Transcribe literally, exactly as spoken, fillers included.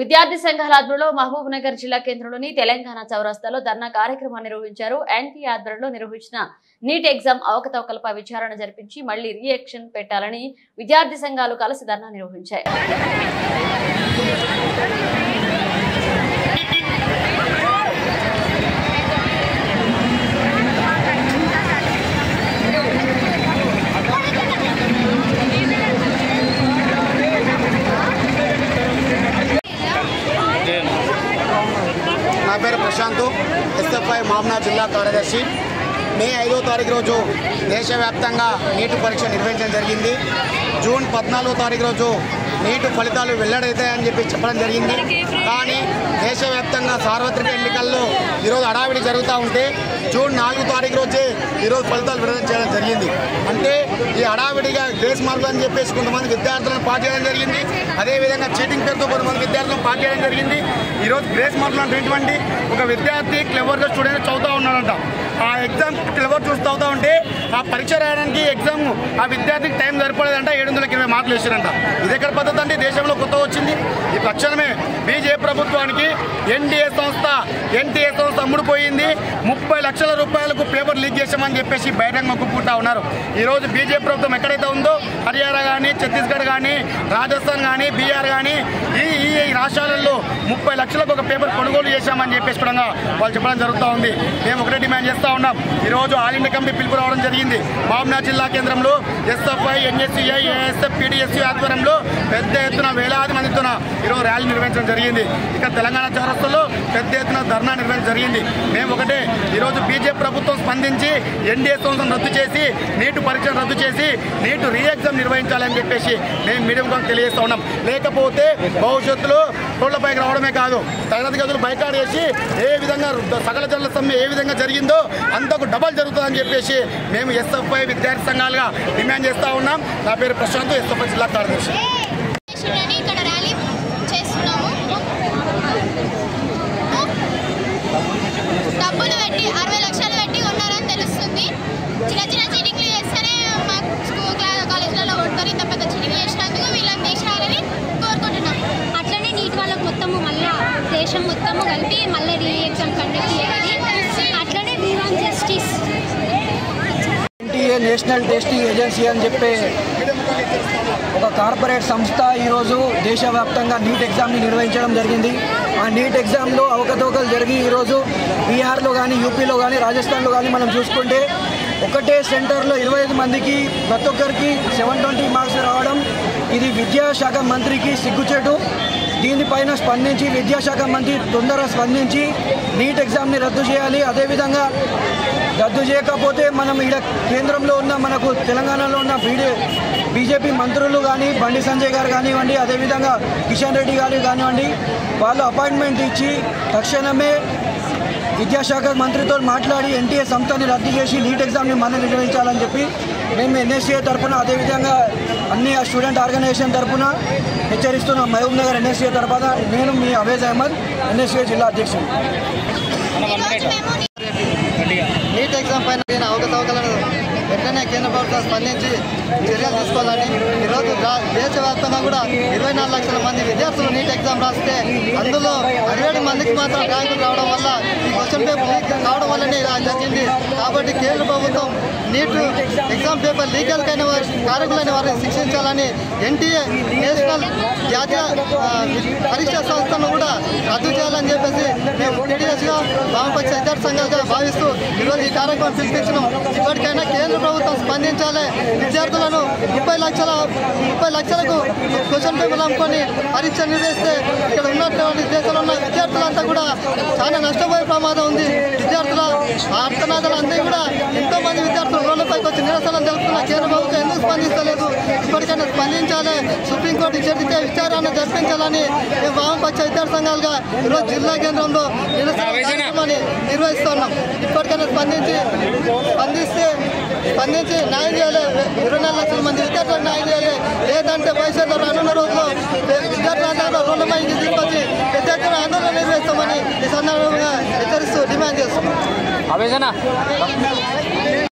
విద్యార్థి సంఘాల ఆధ్వర్యంలో మహబూబ్ నగర్ జిల్లా కేంద్రంలోని తెలంగాణ చౌరస్తాలో ధర్నా కార్యక్రమాన్ని నిర్వహించారు. ఎన్టీ ఆధ్వర్యంలో నిర్వహించిన నీట్ ఎగ్జామ్ అవకతవకలపై విచారణ జరిపించి మళ్లీ రియాక్షన్ పెట్టాలని విద్యార్థి సంఘాలు కలిసి ధర్నా నిర్వహించాయి. నా పేరు ప్రశాంత్, ఎస్ఎఫ్ఐ మహబూబ్నగర్ జిల్లా కార్యదర్శి. మే ఐదో తారీఖు రోజు దేశవ్యాప్తంగా నీట్ పరీక్ష నిర్వహించడం జరిగింది. జూన్ పద్నాలుగో తారీఖు రోజు నీట్ ఫలితాలు వెల్లడవుతాయని చెప్పి చెప్పడం జరిగింది. కానీ దేశవ్యాప్తంగా సార్వత్రిక ఎన్నికల్లో ఈరోజు హడావిడి జరుగుతూ ఉంటే జూన్ నాలుగో తారీఖు రోజే ఈరోజు ఫలితాలు విడుదల చేయడం జరిగింది. అంటే ఈ హడావిడిగా గ్రేస్ మార్కులు అని చెప్పేసి కొంతమంది విద్యార్థులను పాస్ చేయడం జరిగింది. అదేవిధంగా చీటింగ్ పేరుతో కొంతమంది విద్యార్థులను పాస్ చేయడం జరిగింది. ఈరోజు గ్రేస్ మార్కులు అనేటువంటి ఒక విద్యార్థి క్లెవర్గా స్టూడెంట్ చదువుతూ ఉన్నాడంట. ఆ ఎగ్జామ్ క్లెవర్ చూసి చదువుతూ ఉంటే ఆ పరీక్ష రాయడానికి ఎగ్జామ్ ఆ విద్యార్థికి టైం సరిపడేదంట. ఏడు వందల ఇరవై మార్కులు వేసారంట. ఇది ఎక్కడ పద్ధతి అంటే దేశంలో కొత్త వచ్చింది. ఈ తక్షణమే బీజేపీ ప్రభుత్వానికి ఎన్డీఏ సంస్థ ఎన్టీఏ సంస్థ అమ్ముడుపోయింది. ముప్పై లక్షల రూపాయలకు పేపర్ లీక్ చేసామని చెప్పేసి బహిరంగ మొక్కుకుంటా ఉన్నారు. ఈరోజు బీజేపీ ప్రభుత్వం ఎక్కడైతే ఉందో హర్యానా కానీ, ఛత్తీస్గఢ్ కానీ, రాజస్థాన్ కానీ, బీహార్ కానీ ఈ ఈ రాష్ట్రాలలో ముప్పై లక్షలకు ఒక పేపర్ కొనుగోలు చేశామని చెప్పేసి కూడా వాళ్ళు చెప్పడం జరుగుతూ ఉంది. మేము ఒకటే డిమాండ్ చేస్తూ ఉన్నాం. ఈరోజు ఆల్ ఇండియా కమిటీ పిలుపు రావడం జరిగింది. మహబూబ్నగర్ జిల్లా కేంద్రంలో ఎస్ఎఫ్ఐ, ఎన్ఎస్సీఐ, ఏఎస్ఎఫ్, పీడీఎస్సీ ఆధ్వర్యంలో పెద్ద ఎత్తున వేలాది మందితో ఈరోజు ర్యాలీ నిర్వహించడం జరిగింది. ఇక్కడ తెలంగాణ చౌరస్తాలో పెద్ద ఎత్తున ధర్నా నిర్వహించడం జరిగింది. మేము ఒకటే ఈరోజు బీజేపీ ప్రభుత్వం స్పందించి ఎన్డీఏ సంస్థను రద్దు చేసి నీట్ పరీక్షను రద్దు చేసి నీట్ రీ ఎగ్జామ్ నిర్వహించాలని చెప్పేసి మేము మీడియం కోసం తెలియజేస్తూ ఉన్నాం. లేకపోతే భవిష్యత్తులో రోడ్లపైకి రావడమే కాదు, తరగతి గదులు బైకాట్ చేసి ఏ విధంగా సకల జనుల సమ్మె ఏ విధంగా జరిగిందో అంతకు డబల్ జరుగుతుందని చెప్పేసి మేము ఎస్ఎఫ్ఐ విద్యార్థి సంఘాలుగా డిమాండ్ చేస్తూ ఉన్నాం. నా పేరు ప్రశాంత్, ఎస్ఎఫ్ఐ జిల్లా కార్యదర్శి. డబ్బులు పెట్టి అరవై లక్షలు పెట్టి ఉన్నారని తెలుస్తుంది. చిన్న చిన్న చీటింగ్లు చేస్తేనే మాకు స్కూల్ కాలేజీలలో కొడతారు. ఇంత పెద్ద చీటింగ్ చేసినందుకు వీళ్ళని తీసేయాలని కోరుకుంటున్నాం. అట్లనే నీటి వాళ్ళకు మొత్తము మళ్ళీ దేశం మొత్తము కలిపి మళ్ళీ రీ ఎగ్జామ్ కండక్ట్ చేయాలి. అట్లనే we want justice. NTA national testing agency అని చెప్పే ఒక కార్పొరేట్ సంస్థ ఈరోజు దేశవ్యాప్తంగా నీట్ ఎగ్జామ్ని నిర్వహించడం జరిగింది. ఆ నీట్ ఎగ్జామ్లో అవకతవకలు జరిగి ఈరోజు బీహార్లో కానీ, యూపీలో కానీ, రాజస్థాన్లో కానీ మనం చూసుకుంటే ఒకటే సెంటర్లో ఇరవై ఐదు మందికి ప్రతి ఒక్కరికి సెవెన్ ట్వంటీ మార్క్స్ రావడం ఇది విద్యాశాఖ మంత్రికి సిగ్గుచేటు. దీనిపైన స్పందించి విద్యాశాఖ మంత్రి తొందరగా స్పందించి నీట్ ఎగ్జామ్ని రద్దు చేయాలి. అదేవిధంగా రద్దు చేయకపోతే మనం ఇక్కడ కేంద్రంలో ఉన్న మనకు తెలంగాణలో ఉన్న బీడే బీజేపీ మంత్రులు కానీ, బండి సంజయ్ గారు కానివ్వండి, అదేవిధంగా కిషన్ రెడ్డి గారు కానివ్వండి, వాళ్ళు అపాయింట్మెంట్ ఇచ్చి తక్షణమే విద్యాశాఖ మంత్రితో మాట్లాడి ఎన్టీఏ సంస్థని రద్దు చేసి నీట్ ఎగ్జామ్ని మళ్ళీ నిర్వహించాలని చెప్పి మేము ఎన్ఎస్సీఏ తరఫున అదేవిధంగా అన్ని స్టూడెంట్ ఆర్గనైజేషన్ తరఫున హెచ్చరిస్తున్నాం. మహబూబ్ నగర్ ఎన్ఎస్సీఏ తరఫున నేను మీ అవేజ్ అహ్మద్, ఎన్ఎస్సీఏ జిల్లా అధ్యక్షుడు. నీట్ ఎగ్జామ్ పైన అవకతవకలను వెంటనే కేంద్ర ప్రభుత్వం స్పందించి చర్యలు తీసుకోవాలని ఈరోజు దేశవ్యాప్తంగా కూడా ఇరవై నాలుగు లక్షల మంది విద్యార్థులు నీట్ ఎగ్జామ్ రాస్తే అందులో అరవై మందికి మాత్రం ర్యాంకులు రావడం వల్ల ఈ క్వశ్చన్ పేపర్ లీక్ కావడం వల్లనే ఇలా జరిగింది. కాబట్టి కేంద్ర ప్రభుత్వం నీట్ ఎగ్జామ్ పేపర్ లీగల్కైన కారకులైన వారిని శిక్షించాలని ఎన్టీఏ నేషనల్ జాతీయ పరీక్షా సంస్థను కూడా రద్దు చేయాలని చెప్పేసి మేము టీడీఎస్గా వామపక్ష విద్యార్థి సంఘాలుగా భావిస్తూ ఈరోజు ఈ కార్యక్రమం పిలిపించినాం. ఇప్పటికైనా కేంద్ర ప్రభుత్వం స్పందించాలి. విద్యార్థులను ముప్పై లక్షల ముప్పై లక్షలకు క్వశ్చన్ పేపర్లు అమ్ముకొని పరీక్ష నిర్వహిస్తే ఇక్కడ ఉన్నటువంటి దేశంలో ఉన్న విద్యార్థులంతా కూడా చాలా నష్టపోయే ప్రమాదం ఉంది. విద్యార్థుల ఆర్తనాదాలు అందరూ కూడా ఎంతో మంది విద్యార్థులు రోడ్లపైకి వచ్చి నిరసన తెలుపుతున్న కేంద్ర ప్రభుత్వం ఎందుకు స్పందిస్తలేదు? ఇప్పటికైనా స్పందించాలి. సుప్రీంకోర్టు చర్చ విచారణ జరిపించాలని మేము వామపక్ష విద్యార్థి సంఘాలుగా ఈరోజు జిల్లా కేంద్రంలో నిరసన కార్యక్రమాన్ని నిర్వహిస్తున్నాం. ఇప్పటికైనా స్పందించి స్పందిస్తే స్పందించి న్యాయం చేయాలి. ఇరవై నాలుగు లక్షల మంది విద్యార్థులకు న్యాయం చేయాలి. లేదంటే భవిష్యత్తులో రానున్న రోజుల్లో విద్యార్థులందరూ రోడ్లపైకి తీసుకొచ్చి పెద్ద ఎత్తున ఆందోళన నిర్వహిస్తామని ఈ సందర్భంగా హెచ్చరిస్తూ డిమాండ్ చేస్తున్నాం.